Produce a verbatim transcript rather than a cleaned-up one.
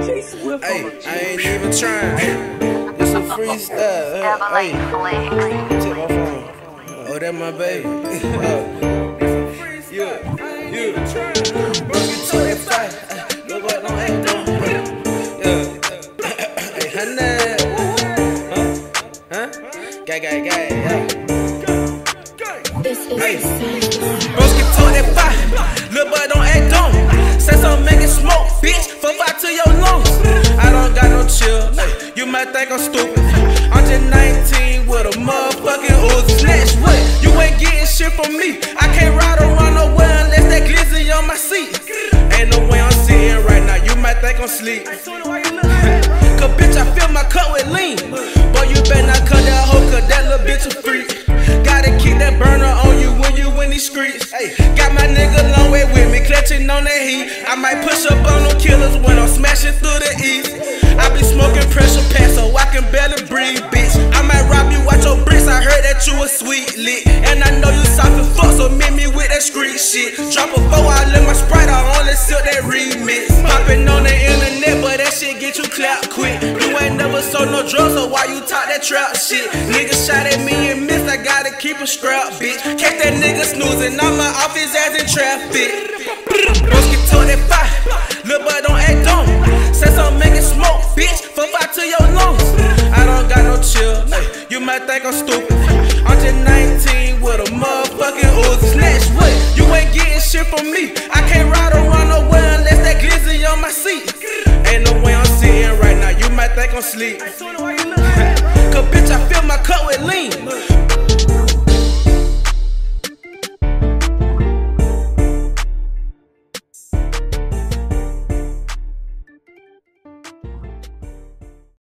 Hey, I ain't even trying. It's a freestyle. Hey, check my phone. Oh, that my baby. Yeah, yeah. Broke it to that fight. Look what don't act dumb. Yeah. Hey, honey. Huh? Huh? Gay, gay, gay. Yeah. Hey, broke it to that fight. Look but don't act dumb. Say something, make it smoke, bitch. Fuck out to your lungs. I don't got no chill. Hey, you might think I'm stupid. I'm just nineteen with a motherfucking Uzi. Snatch what? You ain't getting shit from me. I can't ride around nowhere unless that glizzy on my seat. Ain't no way I'm sitting right now. You might think I'm sleep. Cause bitch, I fill my cup with lean. Boy, you better not cut that hoe, cause that little bitch a freak. Gotta keep that burner on you when you in these streets. Ay, got my nigga long way with me, clutching on that heat. I might push up on them killers when I'm smashing through the east. I be smoking pressure pass so I can barely breathe, bitch. I might rob you, watch your bricks. I heard that you a sweet lick, and I know you soft and fuck, so meet me with that street shit. Drop a four, I let my Sprite, I only sip that remix. Popping on the internet, but that shit get you clapped quick. You ain't never sold no drugs, so why you talk that trap shit? Niggas shot at me and missed, I gotta keep a strap, bitch. Catch that nigga snoozing, I'm off his ass in traffic. Broke it to that fight, look but don't act dumb. Say something, make it smoke, bitch. Fuck out to your lungs. I don't got no chill. Ay, you might think I'm stupid. I'm just nineteen with a motherfucking Uzi. Snatch what? You ain't getting shit from me. I can't ride around nowhere unless that glizzy on my seat. Ain't no way I'm sitting right now. You might think I'm sleep. Cause bitch, I fill my cup with lean.